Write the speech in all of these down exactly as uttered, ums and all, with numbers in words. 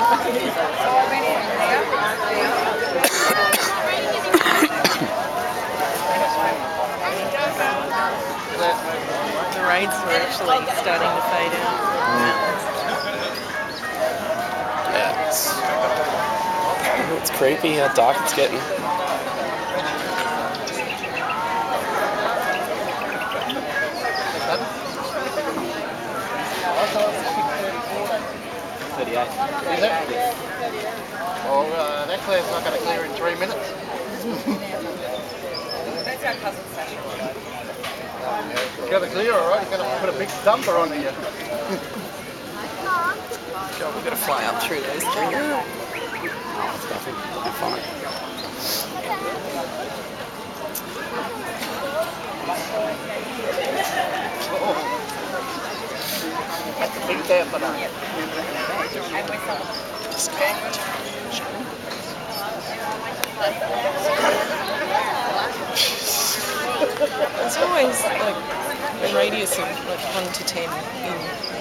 The rays are actually starting to fade out. Mm. Yeah, it's, it's creepy how dark it's getting. thirty-eight. Is it? Well, uh, that clear's not going to clear in three minutes. That's our cousin's session. It's going to clear, alright? You're going to put a big dumper on you. God, we've got to fly up through those trees. Oh, it's nothing. I'm fine. Oh. That's a big damper now. It's always like a radius of like one to ten in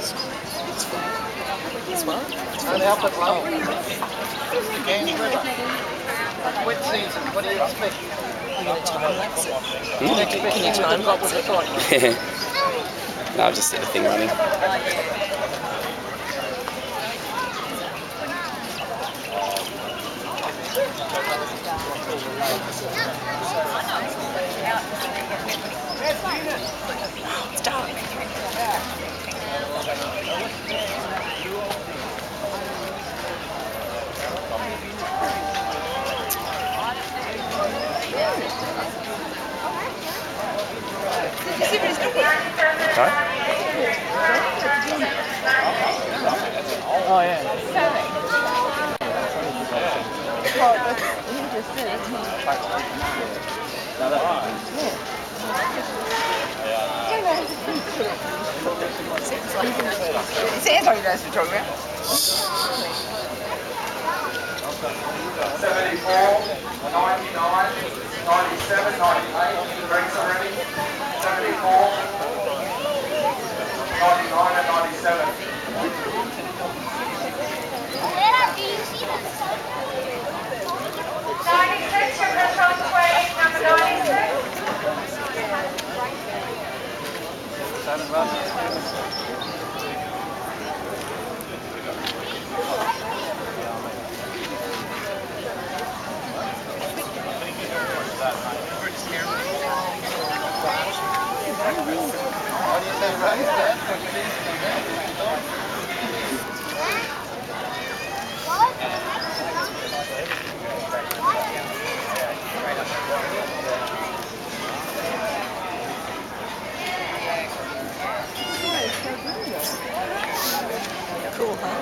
this one. Can't help it, love. The Cairns River. Wet season, what do you expect? I'm going to time lapse it. Hmm? Can you time lapse it? No, I've just set the thing running. It's dark. Sorry? Oh, yeah. Sounds like you guys are talking about. seventy-four, ninety-nine, ninety-seven, ninety-eight, the brakes are ready. seventy-four, ninety-nine and ninety-seven. ninety-six, your restaurant's waiting, number ninety-six. What do you say, Ray? Cool, huh?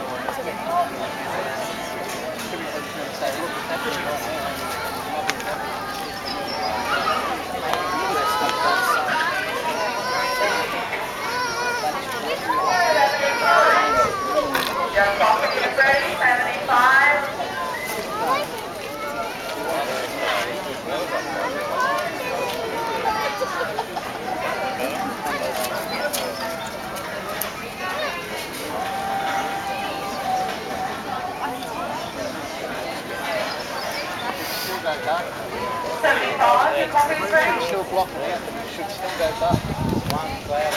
Young Coffee Express, seventy-five. seventy-five, your coffee express. Still blocking out, but it should still go dark. One cloud.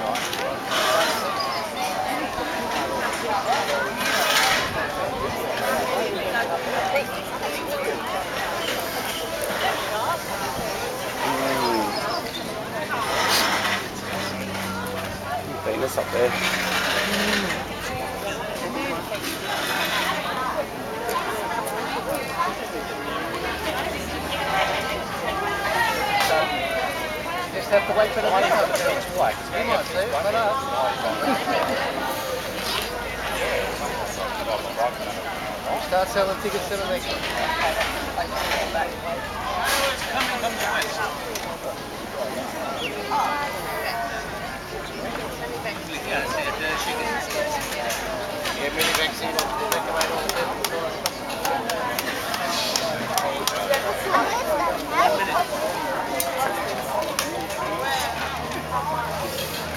Venus up there. Just have to wait for the light to change white. You might see it, but us. Start selling tickets to the next one. Yeah, mini vaccine.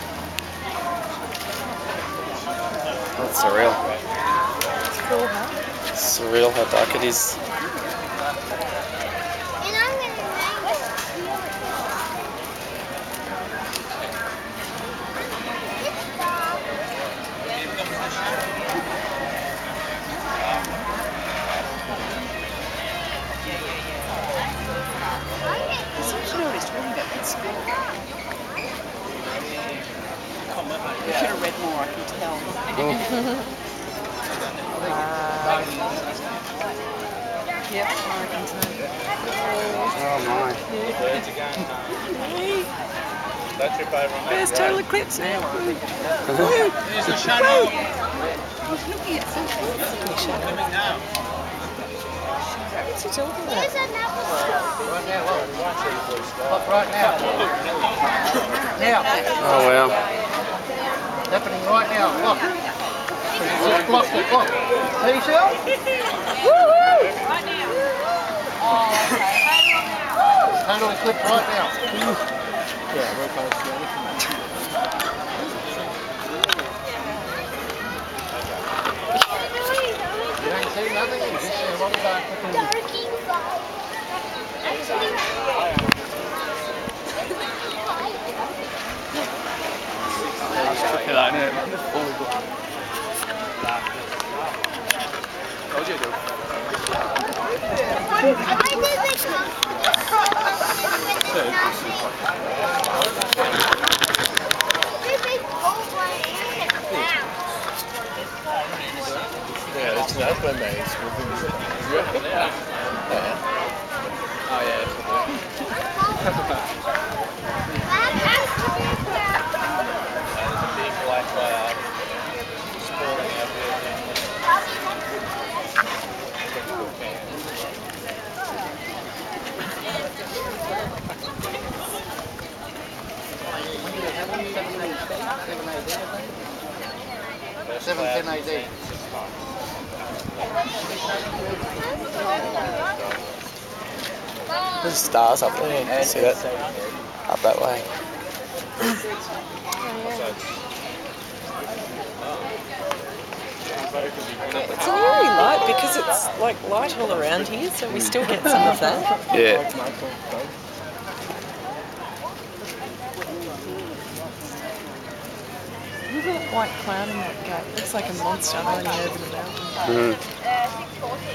That's surreal. It's cool, huh? Surreal how dark it is. We should have read more, I can tell. Yep, I reckon so. Oh my. There's Solar Eclipse now. There's the shadow. He's looking at something. Coming now. What's he talking about? Right now, look. Look, right now. Now. Oh wow. Happening right now. Look. It's blocked it. Look. See yourself? Solar Eclipse right now. Yeah, we're close to it. You don't see nothing? You just see one dark Yeah, that's, that's when they yeah. Oh yeah. seven ten A D. There's stars up there. You can see that? Up that way. It's a really light because it's like light all around here, so we still get some of that. Yeah. Look at that white cloud in that gap. Looks like a monster running over the mountain. Mm.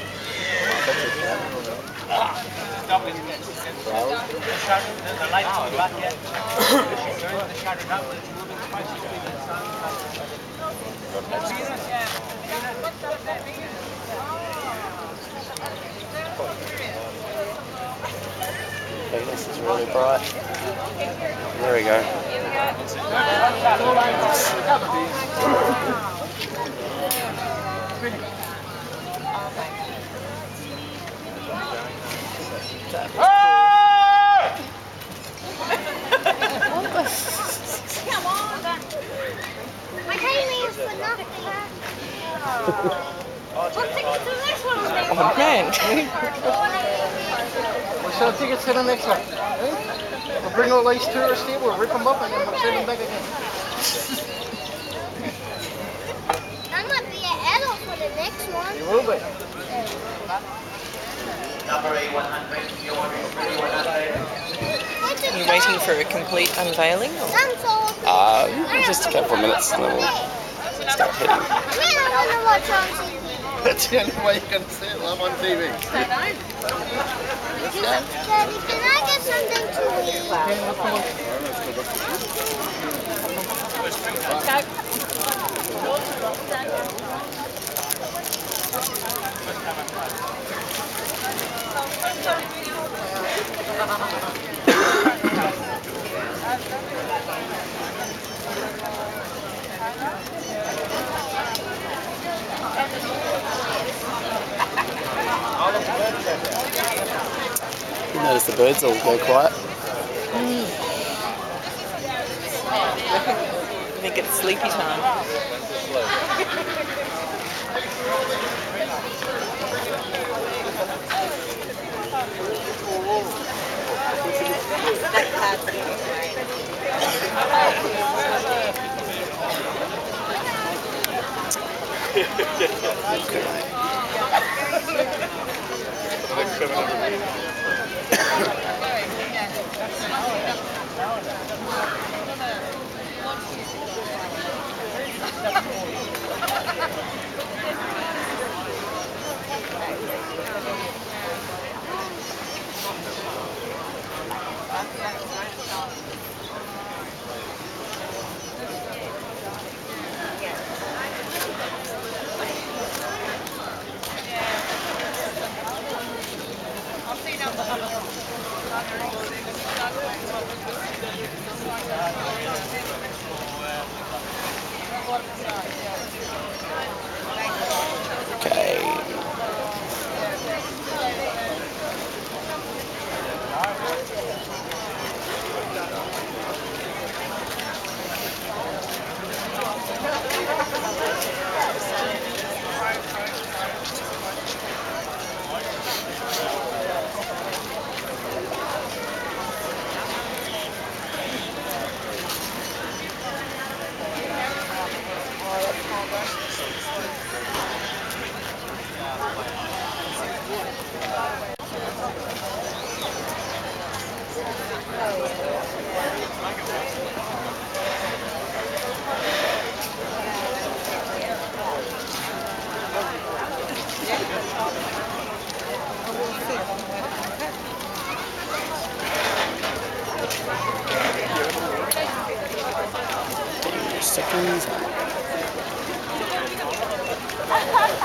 Venus is really bright. There we go. Come on, my timing is for nothing. Let's take it to the next one. Oh man. We'll sell tickets to the next one. Eh? We'll bring all these tourists here, we'll rip them up and then we'll send them back again. I might be an adult for the next one. You will be. Number A one hundred, Are you waiting for a complete unveiling? Or? Uh, just a couple of minutes and then we'll start heading. I want to watch on T V. That's the only way you can see it live on T V. Daddy, can I get something to eat? You notice the birds all go quiet. Mm. I think it's sleepy time. Okay. Okay. Stickers.